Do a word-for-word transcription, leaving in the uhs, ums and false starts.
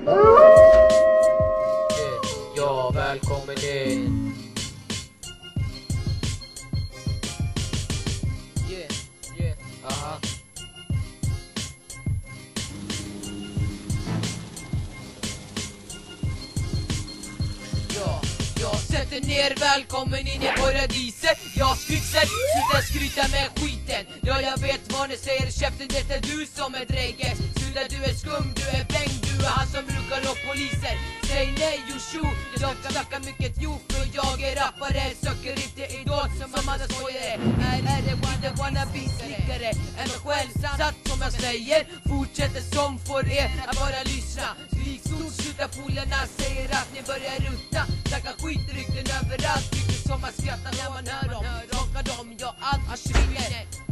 Ja, välkommen in. Yeah, yeah, aha. Ja, jag sätter ner, välkommen in i paradiset. Jag skrytser, sluta skryta med skiten. Ja, jag vet vad ni säger, käften, det är du som är drägget. Sluta, du är skum, du är bäng, du är han som brukar nå poliser. Säg nej och tjo, jag snackar mycket jo, för jag är rappare. Söker inte idol som andra skojare. Är, är det inte wannabe-snickare än mig själv, satt som jag säger. Fortsätter som för er att bara lyssna. Skrik stort, sluta polarna säger att ni börjar rutta. Snacka skitrykten överallt, rykten som man skrattar när man hör dem. Rockar dem, jag allt svinner.